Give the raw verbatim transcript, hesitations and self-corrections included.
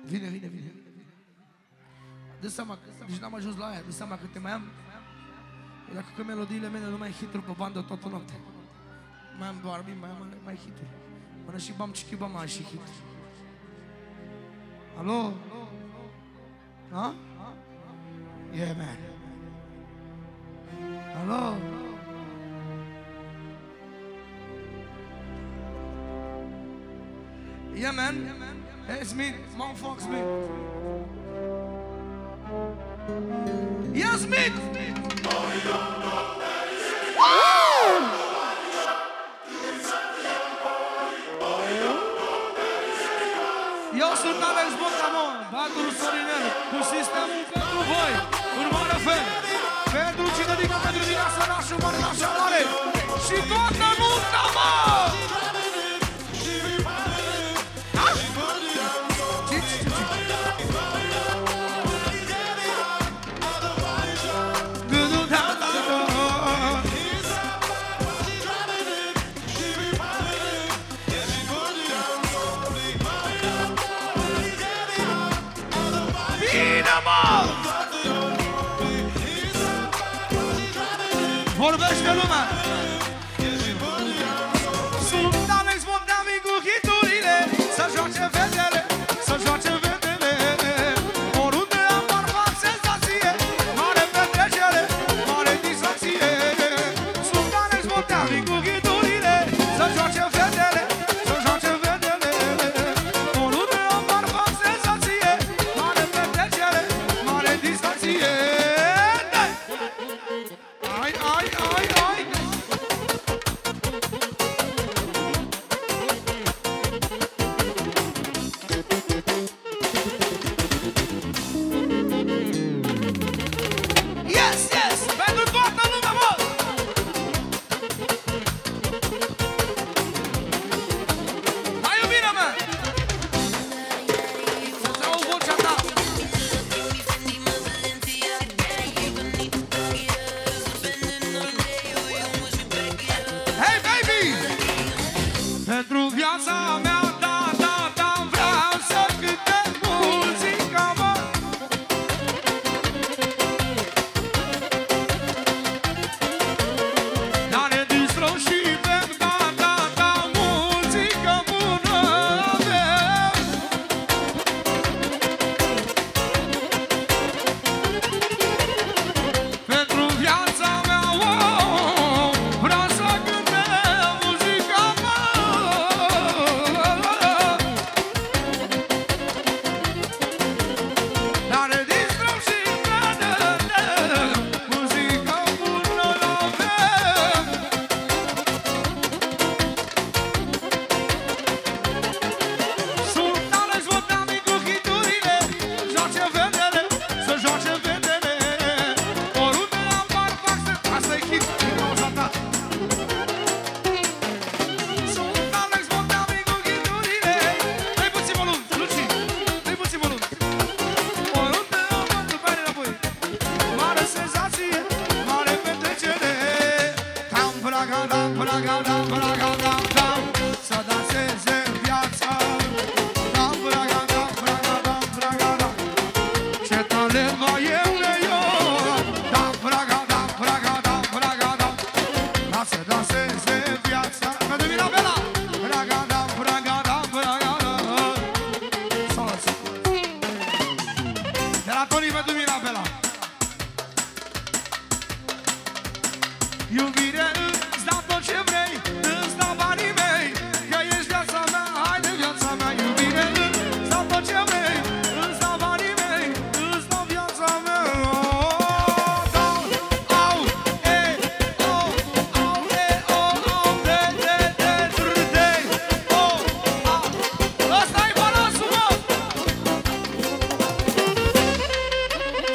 Vine, vine, vine. Dă seama, deci n-am ajuns la aia, dă seama că te mai am. Dacă că melodiile mele nu mai hituri pe bandă toată noaptea. Mai am doar mai am mai hituri. Până și bam cichi bam am și hituri. Alo? Ha? Yeah, man. Alo? Yeah, man. Hey, it's me, Mount Fox, me. Yes, me. Eu sunt Alex Bocamon, Batul Sorinel, cu sistemul pentru voi, în mare fel, pentru cine dică pentru viața nașul mare, nașa mare, și toată multa, mă! Vorbește lumea! Sunt Alex Bogdami cu hiturile, să joace fetele, să joace fetele. Oriunde apar fac senzație, mare petrecere, mare distracție. Sunt Alex Bogdami cu hiturile, să joace fetele, să joace fetele. Oriunde apar fac senzație, mare petrecere, mare distracție. Ai, ai, ai, ai! Yes, yes! Pentru toată lumea, mă! Hai, iubire, mă! Să-ți au vocea ta! Hey, baby! Pentru viața mea, da, da, da, vreau să cântec muzica, mă! Dar ne distrăm și bem, da, da, da, muzică bună avem! Pentru viața mea, wow, vreau să cântec muzica, mă! Dar ne distrăm și bem, muzică bună avem! Sunt Alex Bogdami cu hiturile, joace fetele, să joace fetele. Oriunde apar fac să... Asta-i hit, din cauza ta. Sunt Alex Bogdami cu hiturile. Dă-i puțin volum, Luci, dă-i puțin volum. Oriunde apar, după aia înapoi. Mare senzație, mare petrecere. Tam, praga, dam, praga, dam, praga, dam, dam. Să danseze viața. Dam, praga, dam, praga, dam, praga, dam. Ce talent mai eu le eu. Dam, praga, dam, praga, dam, praga, dam. Lasă danseze viața. Pentru Mirabela. Praga, dam, praga, dam, praga, dam. Salut. De la Toni pentru Mirabela. Iubire, îți dau tot ce vrei, îți dau banii mei, că ești viața mea, haide viața mea. Iubire, îți dau tot ce vrei, îți dau banii mei, îți dau viața mea. Oh, dau, au, e, oh, au, e, oh, au, de, de, de, de, de, oh, au. Ăsta-i balansul, mă!